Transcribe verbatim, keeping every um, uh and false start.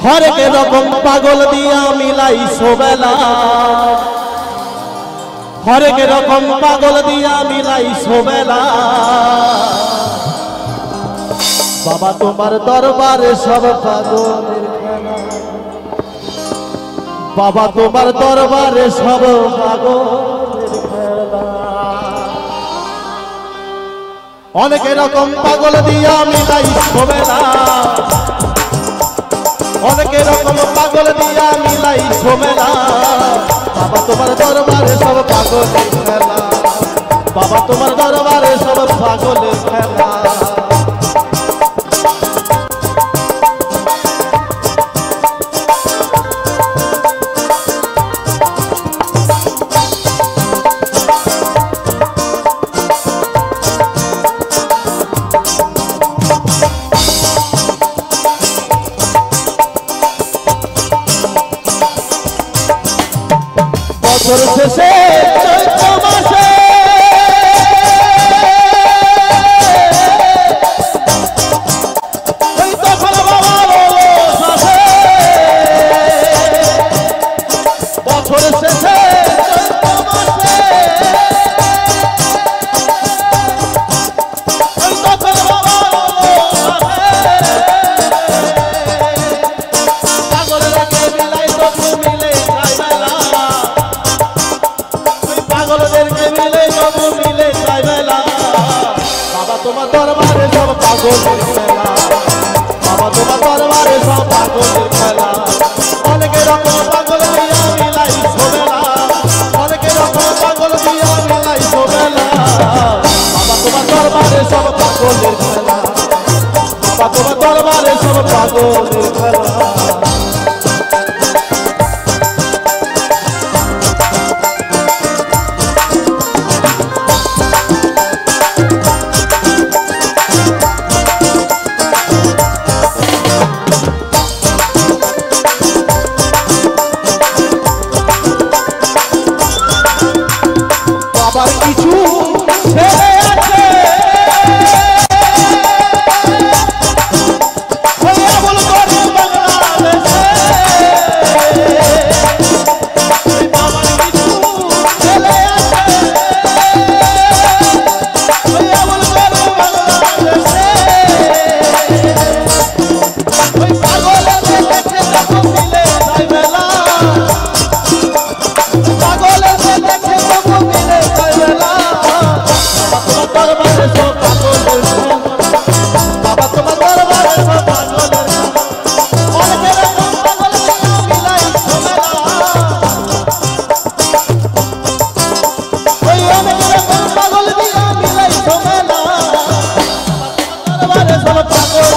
হরেক রকম পাগল দিয়া মিলাই সোবেলা হরেক রকম পাগল দিয়া মিলাই সোবেলা বাবা তোমার দরবারে সব পাগলের খেলা বাবা তোমার দরবারে সব পাগলের খেলা অনেক রকম পাগল দিয়া মিলাই সোবেলা অনেক রকম পাগল দিয়া মিলাই সোবেলা বাবা তোমার দরবারে সব পাগলের খেলা বাবা তোমার দরবারে সব পাগলের খেলা বছর শেষে চৈত্র মাসে ওই তখন বাবার সাথে বছর শেষে চৈত্র মাসে ওই তখন বাবার পাগল রেখে মিলাই তবু মিলে যায় বেলা পাগলদেরকে মিলে সবু মিলে যায় বেলা বাবা তোমার দরবারে সব পাগলের খেলা বাবা তোমার দরবারে সব পাগলের খেলা অনেক রকম পাগল দিয়া মিলাই সোবেলা অনেক রকম পাগল দিয়া মিলাই সোবেলা বাবা তোমার দরবারে সব পাগলের খেলা বাবা তোমার দরবারে সব পাগলের খেলা বাবার কিছু ছেলে আছে ওই আবুল করিম বাংলাদেশে ওই বাবার কিছু ছেলে আছে ওই আবুল করিম বাংলাদেশে ওই পাগলের দেখে তখন মিলে যায় বেলা পাগলের দেখে তখন মিলে যায় বেলা বাবা তোমার দরবারে সব পাগলের খেলা বাবা তোমার দরবারে সব পাগলের খেলা অনেক রকম পাগল দিয়া মিলাই সোবেলা ওই অনেক রকম পাগল দিয়া মিলাই সোবেলা দরবারে সব পাগল